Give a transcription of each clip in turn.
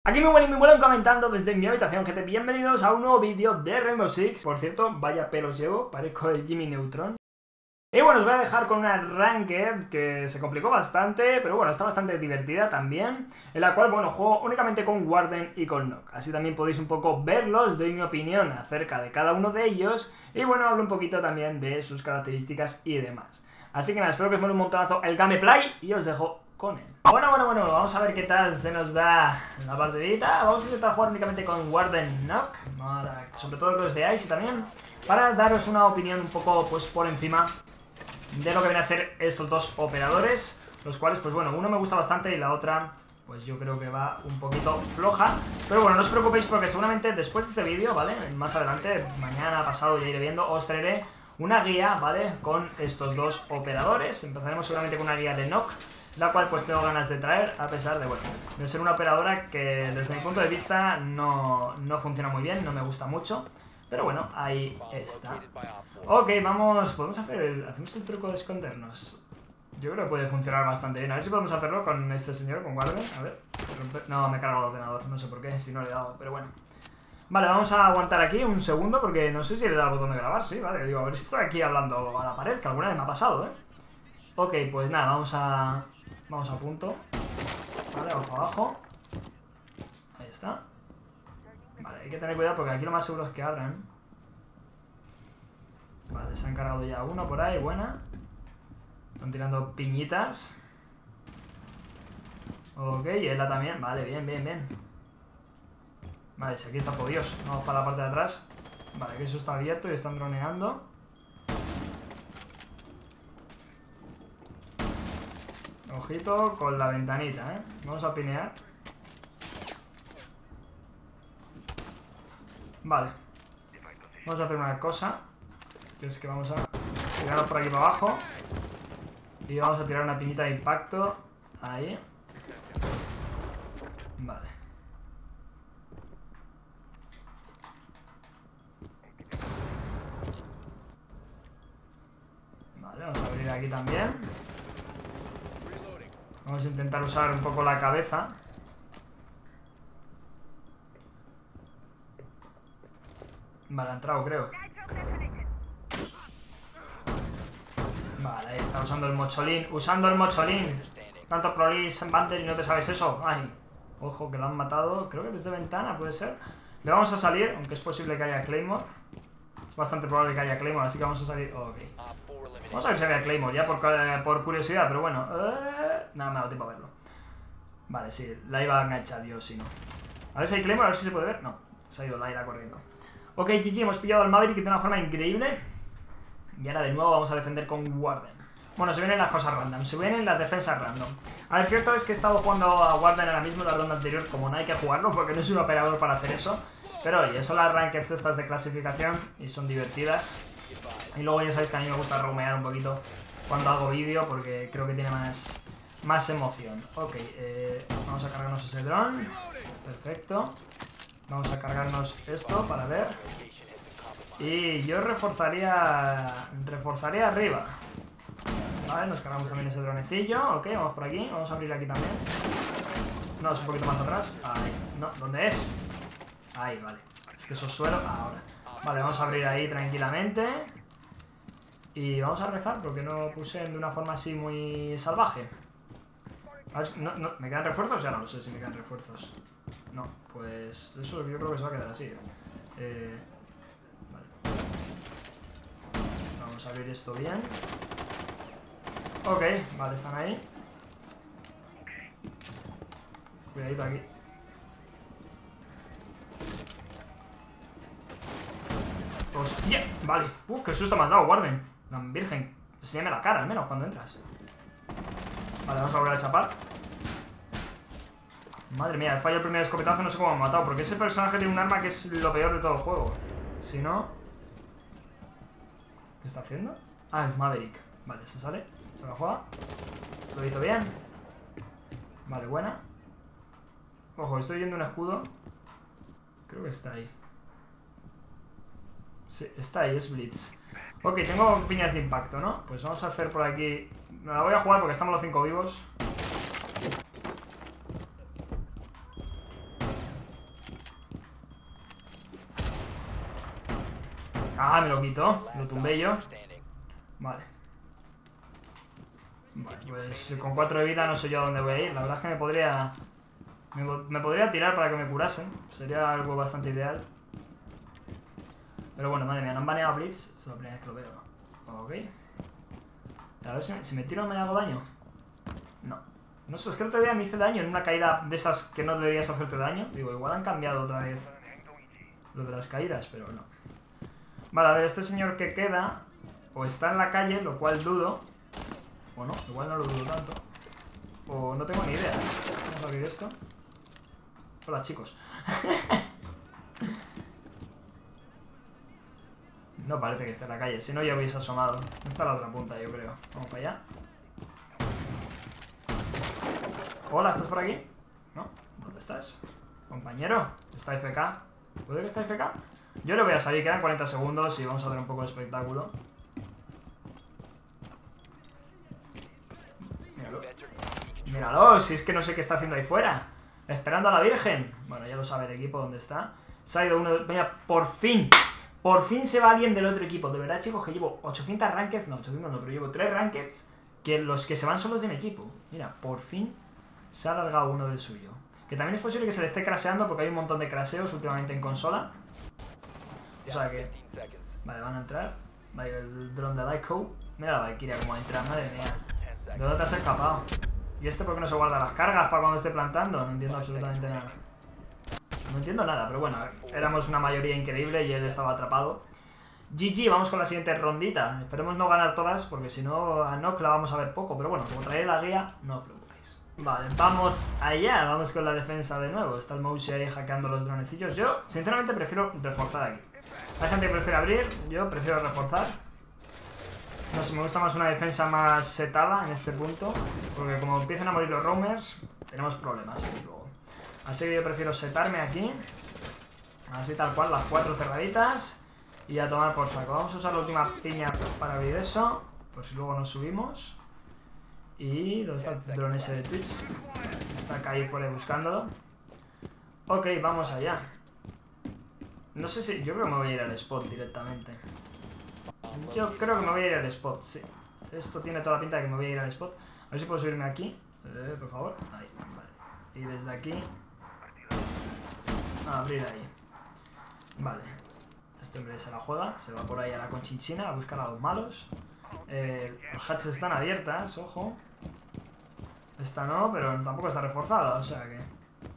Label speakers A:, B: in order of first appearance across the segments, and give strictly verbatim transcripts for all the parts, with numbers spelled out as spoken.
A: Aquí me vuelven, me vuelven comentando desde mi habitación, gente, bienvenidos a un nuevo vídeo de Rainbow Six. Por cierto, vaya pelos llevo, parezco el Jimmy Neutron. Y bueno, os voy a dejar con una ranked que se complicó bastante, pero bueno, está bastante divertida también, en la cual, bueno, juego únicamente con Warden y con Knock. Así también podéis un poco verlos, doy mi opinión acerca de cada uno de ellos, y bueno, hablo un poquito también de sus características y demás. Así que nada, espero que os mole un montonazo el gameplay y os dejo con él. Bueno, bueno, bueno, vamos a ver qué tal se nos da la partidita. Vamos a intentar jugar únicamente con Warden Knock, sobre todo que os veáis y también para daros una opinión un poco pues por encima de lo que vienen a ser estos dos operadores, los cuales, pues bueno, uno me gusta bastante y la otra, pues yo creo que va un poquito floja. Pero bueno, no os preocupéis porque seguramente después de este vídeo, ¿vale? Más adelante, mañana, pasado, ya iré viendo, os traeré una guía, ¿vale? Con estos dos operadores. Empezaremos seguramente con una guía de Knock, la cual pues tengo ganas de traer, a pesar de, bueno, de ser una operadora que desde mi punto de vista no, no funciona muy bien, no me gusta mucho. Pero bueno, ahí está. Ok, vamos, podemos hacer el, hacemos el truco de escondernos. Yo creo que puede funcionar bastante bien. A ver si podemos hacerlo con este señor, con Warden. A ver, no, me he cargado el ordenador, no sé por qué, si no le he dado, pero bueno. Vale, vamos a aguantar aquí un segundo porque no sé si le he dado el botón de grabar, sí, vale. Digo, a ver si estoy aquí hablando a la pared, que alguna vez me ha pasado, ¿eh? Ok, pues nada, vamos a... Vamos a punto. Vale, vamos para abajo. Ahí está. Vale, hay que tener cuidado porque aquí lo más seguro es que abran. Vale, se han cargado ya uno por ahí, buena. Están tirando piñitas. Ok, y ella también. Vale, bien, bien, bien. Vale, si aquí está Dios. Vamos para la parte de atrás. Vale, que eso está abierto y están droneando. Ojito con la ventanita, ¿eh? Vamos a pinear. Vale. Vamos a hacer una cosa, que es que vamos a tirarnos por aquí para abajo. Y vamos a tirar una piñita de impacto. Ahí. Vale. Vale, vamos a abrir aquí también. Vamos a intentar usar un poco la cabeza. Vale, ha entrado, creo. Vale, ahí está usando el mocholín. Usando el mocholín. Tanto prolis en Bander y no te sabes eso. Ay, ojo, que lo han matado. Creo que desde ventana, puede ser. Le vamos a salir, aunque es posible que haya Claymore. Es bastante probable que haya Claymore, así que vamos a salir. Oh, ok. Vamos a ver si había Claymore, ya por, por curiosidad, pero bueno. Eh... Nada, me ha dado tiempo a verlo. Vale, sí, la iba a enganchar yo, si no. A ver si hay Claymore, a ver si se puede ver. No, se ha ido la ira corriendo. Ok, G G, hemos pillado al Maverick de una forma increíble. Y ahora de nuevo vamos a defender con Warden. Bueno, se vienen las cosas random, se vienen las defensas random. A ver, cierto es que he estado jugando a Warden ahora mismo en la ronda anterior, como no hay que jugarlo porque no soy un operador para hacer eso. Pero oye, son las rankeds estas de clasificación y son divertidas. Y luego ya sabéis que a mí me gusta romear un poquito cuando hago vídeo porque creo que tiene más, más emoción. Ok, eh, vamos a cargarnos ese dron. Perfecto. Vamos a cargarnos esto para ver. Y yo reforzaría... Reforzaría arriba. Vale, nos cargamos también ese dronecillo. Ok, vamos por aquí. Vamos a abrir aquí también. No, es un poquito más atrás. Ahí. No, ¿dónde es? Ahí, vale. Es que eso es suelo. Ahora. Vale, vamos a abrir ahí tranquilamente. Y vamos a rezar porque no puse de una forma así muy salvaje. A ver, no, no, ¿me quedan refuerzos? Ya no lo sé si me quedan refuerzos. No, pues eso yo creo que se va a quedar así. Eh, vale. Vamos a abrir esto bien. Ok, vale, están ahí. Cuidadito aquí. ¡Hostia! Vale. Uh, qué susto me has dado, Warden. La virgen. Enséñame la cara, al menos, cuando entras. Vale, vamos a volver a chapar. Madre mía, he fallado el primer escopetazo, no sé cómo me ha matado. Porque ese personaje tiene un arma que es lo peor de todo el juego. Si no... ¿Qué está haciendo? Ah, es Maverick. Vale, se sale, se la juega. Lo hizo bien. Vale, buena. Ojo, estoy viendo un escudo. Creo que está ahí. Sí, está ahí, es Blitz. Ok, tengo piñas de impacto, ¿no? Pues vamos a hacer por aquí... Me la voy a jugar porque estamos los cinco vivos. Ah, me lo quitó. Lo tumbé yo. Vale. Vale, pues con cuatro de vida no sé yo a dónde voy a ir. La verdad es que me podría... Me, me podría tirar para que me curasen. Sería algo bastante ideal. Pero bueno, madre mía, no han baneado a Blitz. Es la primera vez que lo veo. Ok. A ver si me, si me tiro me hago daño. No. No sé, es que el otro día me hice daño en una caída de esas que no deberías hacerte daño. Digo, igual han cambiado otra vez lo de las caídas, pero no. Vale, a ver, este señor que queda o está en la calle, lo cual dudo. O no, igual no lo dudo tanto. O no tengo ni idea. Vamos a abrir esto. Hola, chicos. No parece que esté en la calle, si no ya hubiese asomado. Está la otra punta, yo creo. Vamos para allá. Hola, ¿estás por aquí? ¿No? ¿Dónde estás? Compañero, ¿está F K? ¿Puede que esté F K? Yo le voy a salir, quedan cuarenta segundos y vamos a ver un poco de espectáculo. Míralo. Míralo, si es que no sé qué está haciendo ahí fuera. Esperando a la Virgen. Bueno, ya lo sabe el equipo dónde está. Se ha ido uno... Venga, por fin. Por fin se va alguien del otro equipo. De verdad, chicos, que llevo ochocientos rankeds. No, ochocientos no, pero llevo tres rankeds. Que los que se van son los de mi equipo. Mira, por fin se ha alargado uno del suyo. Que también es posible que se le esté craseando porque hay un montón de craseos últimamente en consola. O sea que... Vale, van a entrar. Vale, el dron de Lyco. Mira la Valkyria como entra, madre mía. ¿De dónde te has escapado? ¿Y este por qué no se guarda las cargas para cuando esté plantando? No entiendo absolutamente nada. No entiendo nada, pero bueno, éramos una mayoría increíble y él estaba atrapado. G G, vamos con la siguiente rondita. Esperemos no ganar todas, porque si no, a Nock la vamos a ver poco. Pero bueno, como traeré la guía, no os preocupéis. Vale, vamos allá, vamos con la defensa de nuevo. Está el Mouse ahí hackeando los dronecillos. Yo, sinceramente, prefiero reforzar aquí. Hay gente que prefiere abrir, yo prefiero reforzar. No sé, me gusta más una defensa más setada en este punto. Porque como empiezan a morir los roamers, tenemos problemas aquí luego. Así que yo prefiero setarme aquí. Así tal cual, las cuatro cerraditas. Y a tomar por saco. Vamos a usar la última piña para abrir eso. Por si luego nos subimos. Y... ¿dónde está el drone ese de Twitch? Está acá ahí por ahí buscándolo. Ok, vamos allá. No sé si... Yo creo que me voy a ir al spot directamente. Yo creo que me voy a ir al spot, sí. Esto tiene toda la pinta de que me voy a ir al spot. A ver si puedo subirme aquí. Eh, por favor. Ahí, vale. Y desde aquí... a abrir ahí. Vale. Este hombre se la juega. Se va por ahí a la conchinchina a buscar a los malos. Eh, los hatches están abiertas, ojo. Esta no, pero tampoco está reforzada, o sea que...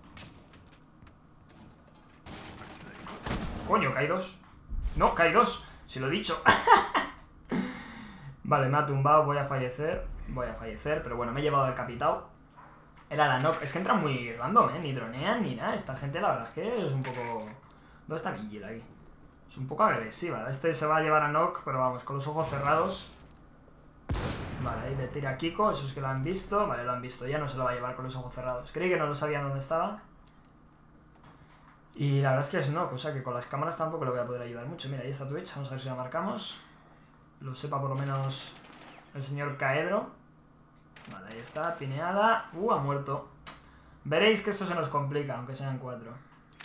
A: Coño, que hay dos. No, que hay dos. Si lo he dicho. Vale, me ha tumbado, voy a fallecer. Voy a fallecer, pero bueno, me he llevado el capitao. Era la Nock. Es que entra muy random, ¿eh? Ni dronean ni nada. Esta gente, la verdad es que es un poco... ¿Dónde está Vigil aquí? Es un poco agresiva. Este se va a llevar a Nock, pero vamos, con los ojos cerrados. Vale, ahí le tira a Kiko. Esos que lo han visto. Vale, lo han visto. Ya no se lo va a llevar con los ojos cerrados. Creí que no lo sabían dónde estaba. Y la verdad es que es Nock. O sea que con las cámaras tampoco le voy a poder ayudar mucho. Mira, ahí está Twitch. Vamos a ver si la marcamos. Lo sepa por lo menos el señor Caedro. Vale, ahí está. Pineada. Uh, ha muerto. Veréis que esto se nos complica, aunque sean cuatro.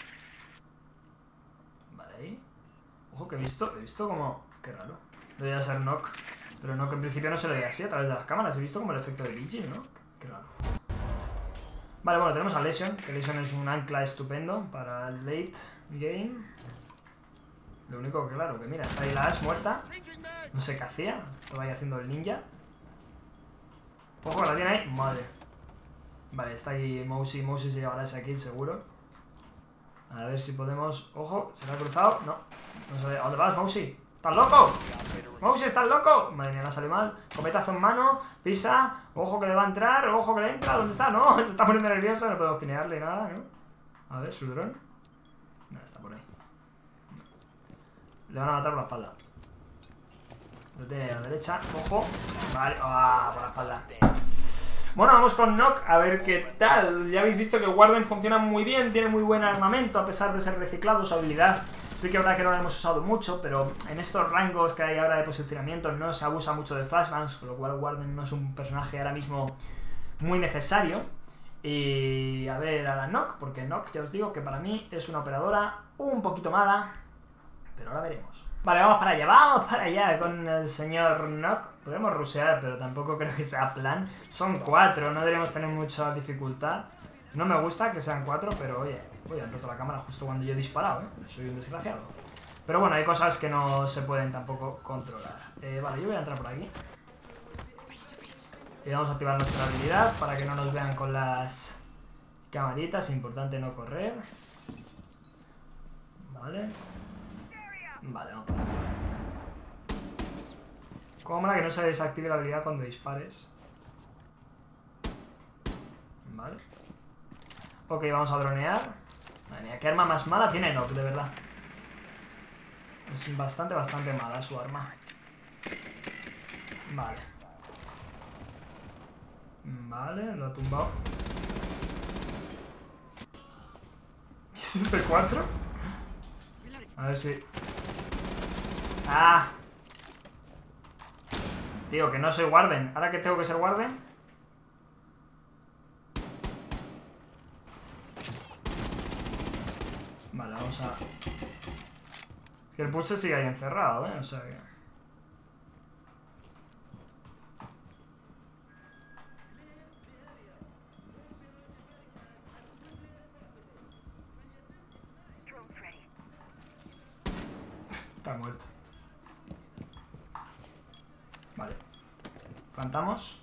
A: Vale, ahí. Ojo, que he visto. He visto como... Qué raro. Debería ser Nock. Pero Nock en principio no se le veía así a través de las cámaras. He visto como el efecto de Vigil, ¿no? Qué raro. Vale, bueno, tenemos a Lesion. Que Lesion es un ancla estupendo para el late game. Lo único que, claro, que mira, está ahí la Ash muerta. No sé qué hacía. Estaba ahí haciendo el ninja. Ojo, la tiene ahí. Madre. Vale, está ahí Mousy. Mousy se llevará ese kill seguro. A ver si podemos... Ojo, ¿se le ha cruzado? No. No sé. ¿A dónde vas, Mousy? ¿Estás loco? Mousy, ¿estás loco? Madre mía, me ha salido mal. Cometazo en mano. Pisa. Ojo que le va a entrar. Ojo que le entra. ¿Dónde está? No, se está poniendo nervioso. No podemos pinearle nada, ¿no? A ver, su dron. No, está por ahí. Le van a matar por la espalda. Lo tiene a la derecha. Ojo. Vale. Ah, por la espalda. Bueno, vamos con Nock a ver qué tal. Ya habéis visto que Warden funciona muy bien, tiene muy buen armamento a pesar de ser reciclado, su habilidad. Sí que es verdad que no la hemos usado mucho, pero en estos rangos que hay ahora de posicionamiento no se abusa mucho de flashbangs, con lo cual Warden no es un personaje ahora mismo muy necesario. Y a ver a la Nock, porque Nock ya os digo que para mí es una operadora un poquito mala, pero ahora veremos. Vale, vamos para allá, vamos para allá con el señor Nock. Podemos rushear, pero tampoco creo que sea plan. Son cuatro, no deberíamos tener mucha dificultad. No me gusta que sean cuatro, pero oye, voy a han roto la cámara justo cuando yo he disparado, ¿eh? Soy un desgraciado. Pero bueno, hay cosas que no se pueden tampoco controlar. Eh, vale, yo voy a entrar por aquí. Y vamos a activar nuestra habilidad para que no nos vean con las camaritas. Importante no correr. Vale. Vale, vamos para allá. Como mola que no se desactive la habilidad cuando dispares. Vale. Ok, vamos a dronear. Madre mía, qué arma más mala tiene Nock, de verdad. Es bastante, bastante mala su arma. Vale. Vale, lo ha tumbado. ¿Y es F cuatro? A ver si... ¡Ah! Tío, que no soy Warden. ¿Ahora que tengo que ser Warden? Vale, vamos a... Es que el pulse sigue ahí encerrado, ¿eh? O sea que... Está muerto. Vale. Plantamos.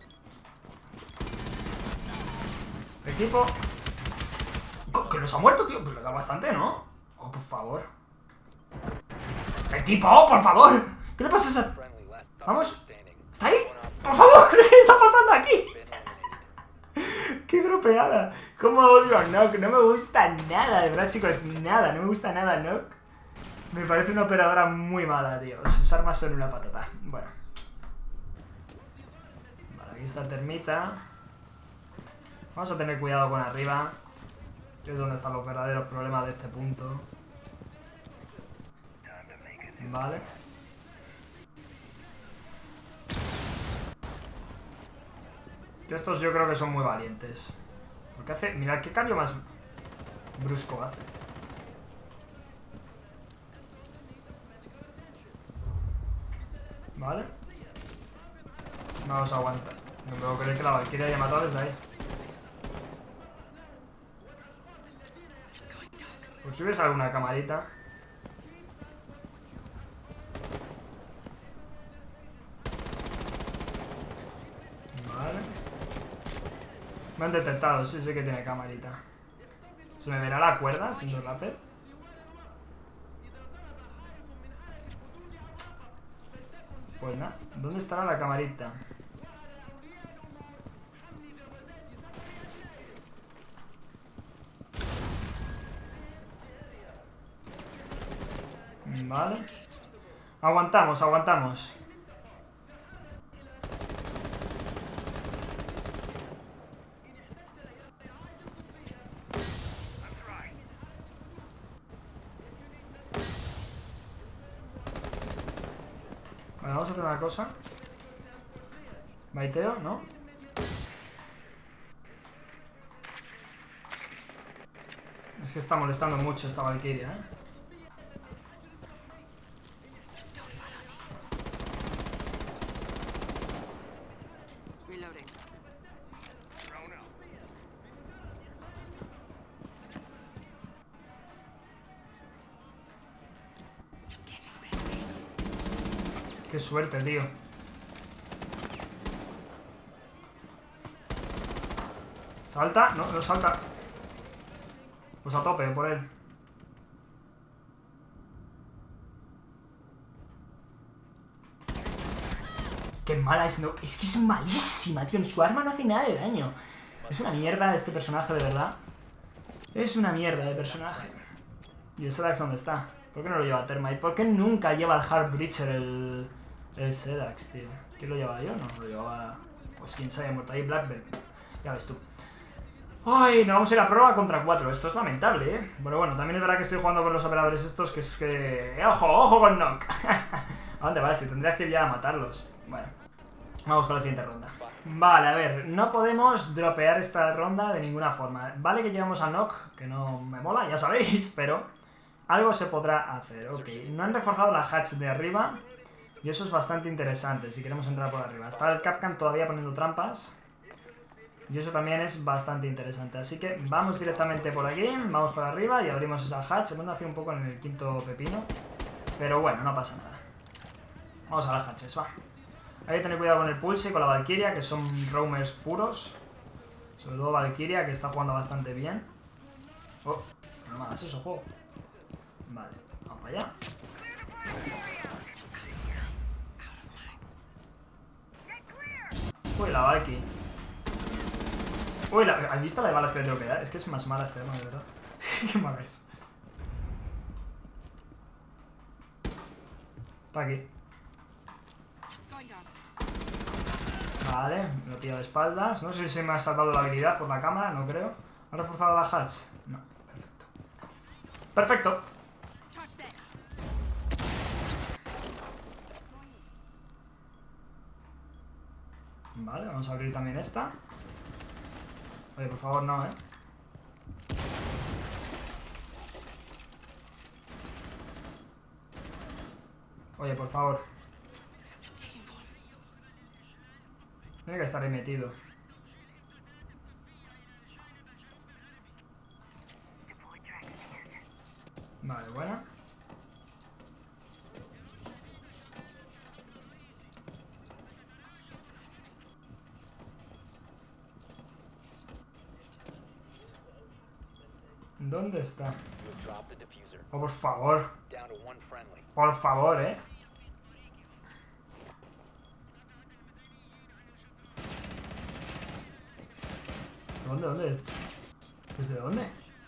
A: Equipo. Que nos ha muerto, tío. Pero le da bastante, ¿no? Oh, por favor. Equipo, oh, por favor. ¿Qué le pasa a esa...? Vamos. ¿Está ahí? Por favor. ¿Qué está pasando aquí? ¡Qué gropeada! ¿Cómo odio a Nock? No me gusta nada, de verdad, chicos. Nada. No me gusta nada Nock. Me parece una operadora muy mala, tío. Sus armas son una patata. Bueno. Vale, aquí está termita. Vamos a tener cuidado con arriba. Que es donde están los verdaderos problemas de este punto. Vale. Que estos yo creo que son muy valientes. Porque hace... Mirad qué cambio más brusco hace. Vale. Vamos a aguantar. No puedo creer que la Valkyria haya matado desde ahí. Pues si ves alguna camarita. Vale. Me han detectado, sí, sí que tiene camarita. ¿Se me verá la cuerda haciendo rappel? Pues nada, ¿dónde estará la camarita? Vale. Aguantamos, aguantamos. Vale, vamos a hacer una cosa. Baiteo, ¿no? Es que está molestando mucho esta Valkyria, ¿eh? Qué suerte, tío. ¿Salta? No, no salta. Pues a tope por él. Qué mala es, no. Es que es malísima, tío. Su arma no hace nada de daño. Es una mierda de este personaje, de verdad. Es una mierda de personaje. ¿Y el Sedax dónde está? ¿Por qué no lo lleva Termite? ¿Por qué nunca lleva el Heartbreacher el... el Sedax, tío? ¿Quién lo llevaba yo? No, lo llevaba... Pues quién se haya muerto ahí, Blackbird. Ya ves tú. Ay, no vamos a ir a prueba contra cuatro. Esto es lamentable, ¿eh? Bueno, bueno, también es verdad que estoy jugando con los operadores estos, que es que... ¡Ojo, ojo con Nock! ¿A dónde vas? Si tendrías que ir ya a matarlos. Bueno, vamos con la siguiente ronda. Vale, a ver, no podemos dropear esta ronda de ninguna forma. Vale que llegamos a Nock, que no me mola, ya sabéis, pero... algo se podrá hacer. Ok, no han reforzado la hatch de arriba y eso es bastante interesante si queremos entrar por arriba. Está el Kapkan todavía poniendo trampas y eso también es bastante interesante. Así que vamos directamente por aquí, vamos por arriba y abrimos esa hatch. Se puede hacer un poco en el quinto pepino, pero bueno, no pasa nada. Vamos a las hatches, va. Hay que tener cuidado con el Pulse y con la Valkyria, que son roamers puros. Sobre todo Valkyria, que está jugando bastante bien. Oh, no me hagas eso, juego. Vale, vamos para allá. Uy, la Valky. Uy, la... ¿has visto la de balas que le tengo que dar? Es que es más mala este arma, de verdad. Qué mala es. Está aquí. Vale, lo pillo de espaldas. No sé si se me ha salvado la habilidad por la cámara, no creo. ¿Han reforzado la hatch? No, perfecto. ¡Perfecto! Vale, vamos a abrir también esta. Oye, por favor, no, ¿eh? Oye, por favor. Tiene que estar ahí metido. Vale, buena. ¿Dónde está? Oh, por favor. Por favor, eh. ¿Dónde? ¿Dónde es? ¿Desde dónde?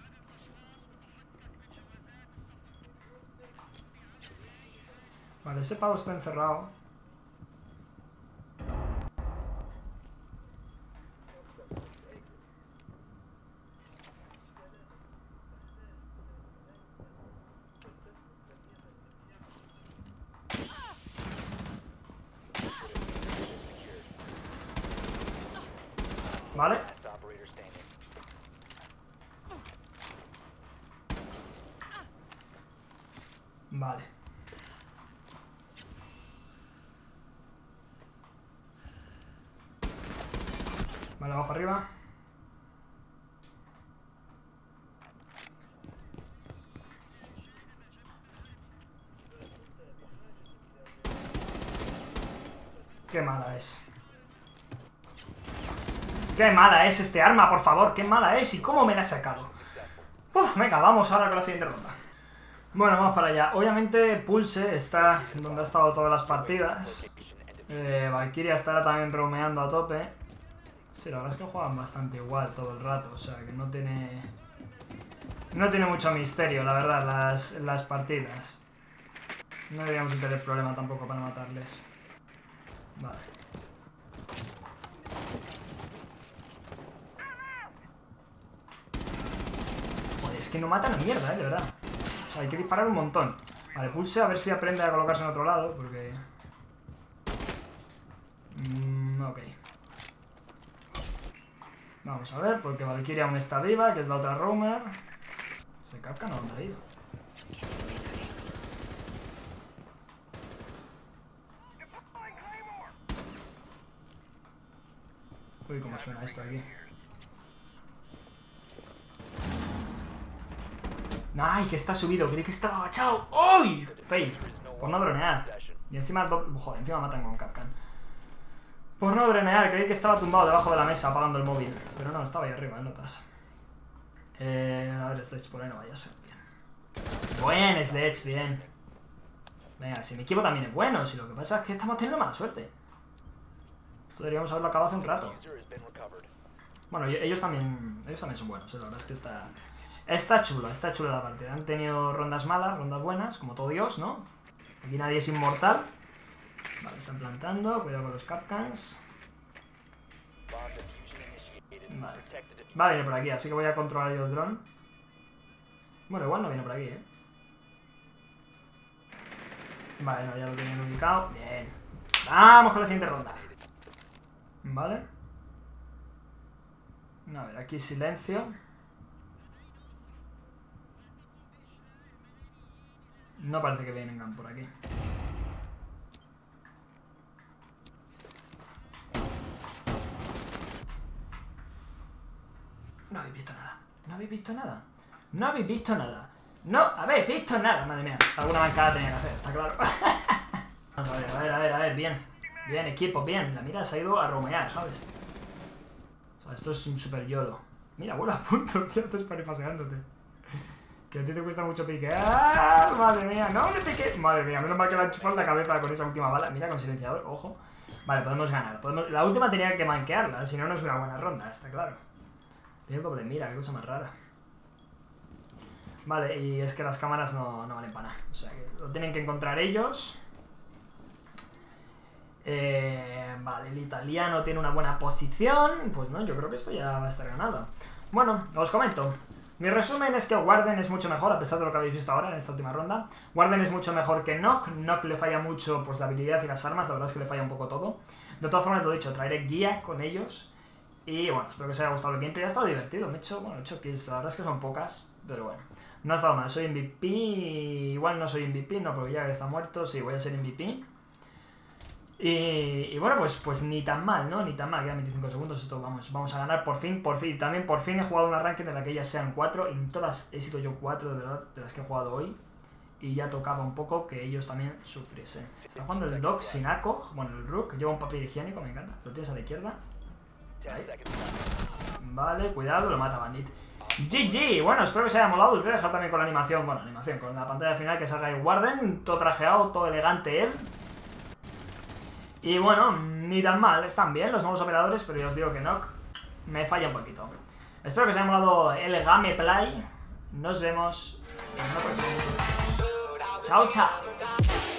A: Vale, ese pavo está encerrado. Vale. Vale. Vale, vamos para arriba. Qué mala es. Qué mala es este arma, por favor. Qué mala es. ¿Y cómo me la he sacado? Uf, venga, vamos ahora con la siguiente ronda. Bueno, vamos para allá. Obviamente Pulse está donde ha estado todas las partidas. eh, Valkyria estará también roameando a tope. Sí, la verdad es que juegan bastante igual todo el rato. O sea, que no tiene... No tiene mucho misterio, la verdad, las, las partidas. No deberíamos tener problema tampoco para matarles. Vale. Joder, es que no matan a mierda, eh, de verdad. O sea, hay que disparar un montón. Vale, Pulse a ver si aprende a colocarse en otro lado, porque... Mm, ok. Vamos a ver, porque Valkyria aún está viva, que es la otra roamer. ¿Se Kapkan a dónde ha ido? Uy, cómo suena esto aquí. ¡Ay, que está subido! Creí que estaba agachado. ¡Uy! Fail. Por no dronear. Y encima... Joder, encima matan con Kapkan. Por no dronear, creí que estaba tumbado debajo de la mesa apagando el móvil. Pero no, estaba ahí arriba, en notas. Eh, a ver, Sledge, por ahí no vaya a ser. Bien. Buen Sledge, bien. Venga, si mi equipo también es bueno. Si lo que pasa es que estamos teniendo mala suerte. Esto deberíamos haberlo acabado hace un rato. Bueno, ellos también ellos también son buenos, ¿eh? La verdad es que está... Está chulo, está chulo la partida. Han tenido rondas malas, rondas buenas, como todo Dios, ¿no? Aquí nadie es inmortal. Vale, están plantando, cuidado con los Kapkans. Vale. Va a venir por aquí, así que voy a controlar yo el dron. Bueno, igual no viene por aquí, ¿eh? Vale, no, ya lo tienen ubicado. Bien. Vamos con la siguiente ronda. Vale. A ver, aquí silencio. No parece que vengan por aquí. No habéis visto nada. No habéis visto nada. No habéis visto nada. No habéis visto nada. Madre mía. Alguna bancada tenía que hacer, está claro. Vamos a ver, a ver, a ver, a ver. Bien. Bien, equipo, bien. La mira se ha ido a romear, ¿sabes? O sea, esto es un super yolo. Mira, vuelo a punto. ¿Qué haces para ir paseándote? Que a ti te cuesta mucho piquear. Madre mía, no le pique. Madre mía, menos mal que la han chupado en la cabeza con esa última bala. Mira, con silenciador, ojo. Vale, podemos ganar. Podemos... La última tenía que manquearla, si no, no es una buena ronda, está claro. Tiene doble mira, qué cosa más rara. Vale, y es que las cámaras no, no valen para nada. O sea, que lo tienen que encontrar ellos. Eh, vale, el italiano tiene una buena posición. Pues no, yo creo que esto ya va a estar ganado. Bueno, os comento. Mi resumen es que Warden es mucho mejor, a pesar de lo que habéis visto ahora en esta última ronda. Warden es mucho mejor que Nock. Nock le falla mucho pues la habilidad y las armas, la verdad es que le falla un poco todo. De todas formas, lo he dicho, traeré guía con ellos. Y bueno, espero que os haya gustado el gameplay. Ha estado divertido, me he hecho, bueno, he hecho kills, la verdad es que son pocas, pero bueno. No ha estado mal, soy M V P, igual no soy M V P, no, porque Jagger está muerto, sí, voy a ser M V P. Y, y bueno, pues, pues ni tan mal, ¿no? Ni tan mal, quedan veinticinco segundos, esto vamos, vamos a ganar por fin, por fin. También por fin he jugado una ranked en la que ellas sean cuatro, y en todas he sido yo cuatro, de verdad, de las que he jugado hoy. Y ya tocaba un poco que ellos también sufriesen. Está jugando el Doc sin Ako, bueno, el Rook, lleva un papel higiénico, me encanta, lo tienes a la izquierda. Ahí. Vale, cuidado, lo mata Bandit. G G, bueno, espero que os haya molado. Os voy a dejar también con la animación, bueno, animación, con la pantalla final que salga el Warden, todo trajeado, todo elegante él. Y bueno, ni tan mal, están bien los nuevos operadores, pero ya os digo que Nock me falla un poquito. Espero que os haya molado el gameplay. Nos vemos en otro próximo. Chao, chao.